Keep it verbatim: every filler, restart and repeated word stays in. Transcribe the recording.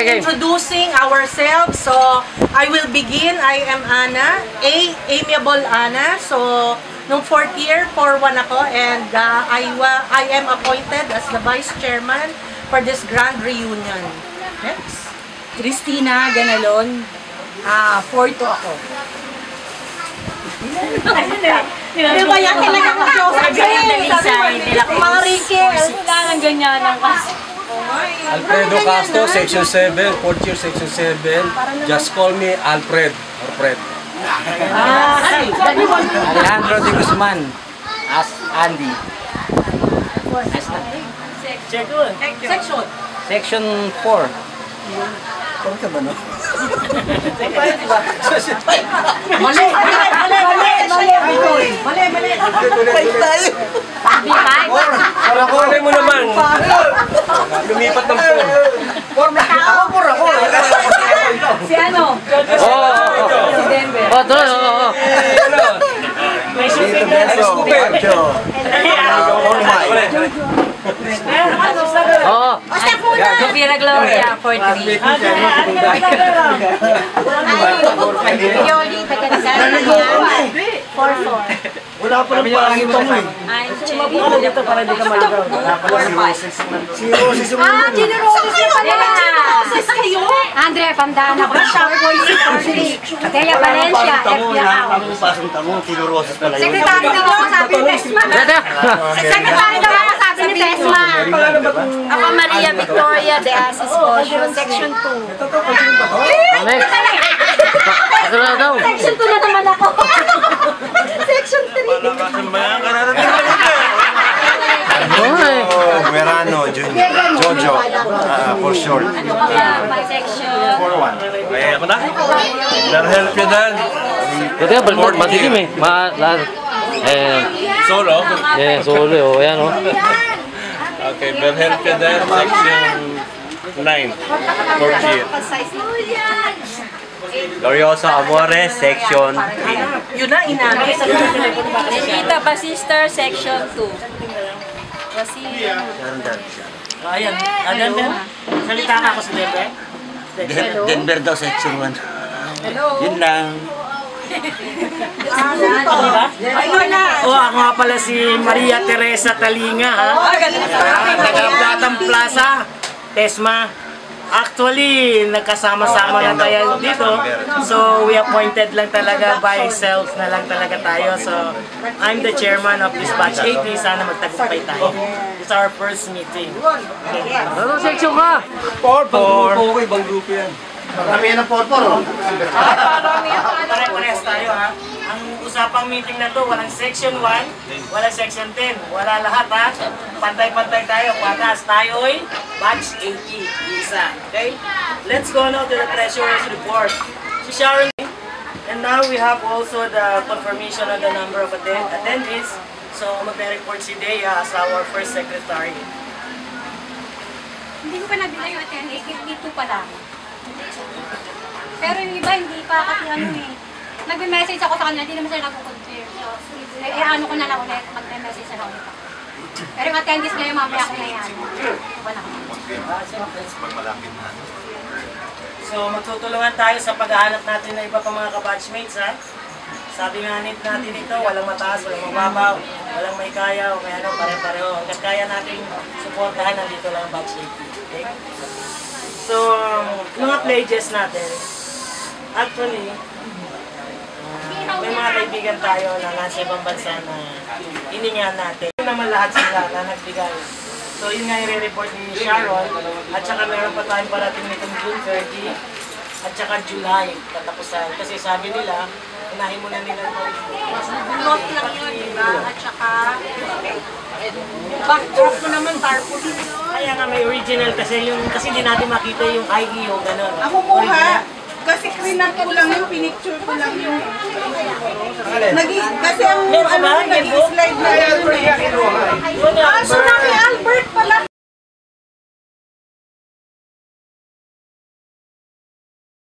okay. Introducing ourselves. So, I will begin. I am Ana, A, Amiable Ana. So, nung fourth year, four one ako, and uh, I, wa I am appointed as the Vice Chairman for this grand reunion. Next. Christina Ganalon, ah, four two ako. Di ba yan talaga ko sa mga Ricky, wala nang ganyan ang kasi. Alfredo Castro, Section seven, fourth year, Section seven. Just call me Alfred or Fred. Alejandro de Guzman as Andy. Section. Section four. Kung ka ba, no? Mali! Mali! Mali! Mali! Mali! Mali! Fight tayo! Para ko, mo naman. Lumipat ng four. Four na ako, four ako. Si ano? Oo! Si Denver. Oo, tuloy, oo, oo. Dito beso, Pancho. Oo. Sofia Gloria, four three. Yoli, Pagkanisan, four four. Wala pa ng pangit mo eh. I'm Cherry. Dito para di ka maligaw. Si Roses yung Ah, Generosis pala. Generosis kayo? Andre, Pandana ko. Dea Valencia, F B I. Ang pasang tamo, si Roses pala yun. Secretary na ako sabi ni Tesma. Secretary na ako sabi ni Tesma. Ako Maria Victoria de Asis Bosio, Section two. Next. Ito na daw. Section two na naman ako. Section three. Oh, Guerrano, Junior, Jojo, uh, for short. Section. four one. Ay, ako na? Nar-help yun dan. Ito nga, balmort matikim eh. Ma, la, eh, Solo? eh, solo, oh, ayan, oh. Okay, nar-help yun dan. Section nine. fourth year. Glorioso Amores, Section three. Yun na, inamin. Rita Basister, Section two. Basister. Ayan, ayan din. Salita ka ako sa Denver. Denver daw, Section one. Yun lang. Ako ba? Ayun na. Oh, ako nga pala si Maria Teresa Talinga, ha? Taga-Platang Plaza, Tesma. Actually, nagkasama-sama na tayo dito. So, we appointed lang talaga by self na lang talaga tayo. So, I'm the chairman of this batch eighty. Sana magtagumpay tayo. It's our first meeting. Ano section ka? four four. Okay, ibang grupo yan. Marami yan ng four four, oh. Pare-pares tayo, ha? Ang usapang meeting na to, walang section one, walang section ten. Wala lahat, ha? Pantay-pantay tayo. Patas tayo'y batch eighty. Isa. Okay? Let's go now to the treasurer's report. Si Sharon. And now we have also the confirmation of the number of attend attendees. So, magre-report si Dea as our first secretary. Hindi ko pa nabila yung attendance, dito pa lang. Pero yung iba, hindi pa kasi ano eh. Nagme-message ako sa kanila, hindi naman sila nag-confirm. So, eh, eh, ano ko na lang ulit, magme-message na ulit ako. Pero yung attendance ngayon, mamaya ko na yan. Wala ko. So, magtutulungan tayo sa paghahanap natin ng iba pang mga kabatchmates, ha? Sabi nga nit natin ito, walang mataas, walang mababaw, walang may kaya, o may ano, pare-pareho. Hanggang kaya natin supportahan, nandito lang ang batch eighty. Okay? So, um, mga pledges natin, actually, uh, may mga kaibigan tayo na nasa ibang bansa na hiningan natin. Yun naman lahat sila na nagbigay. So, yun nga yung re-report ni Sharon, at saka meron pa tayong parating nitong June thirty, at saka July, katapusan. Kasi sabi nila, unahin mo na nila ito. Note lang yun, diba? At saka, backdrop mo naman, tarpaulin yun. Kaya nga may original kasi yung kasi hindi natin makita yung I E o gano'n. Ako kuha, kasi krinat ko lang yung pinicture ko lang yung... Nagi, kasi ang Meron ba? ano, nag-slide na yun eh. Ah, so na Albert pala.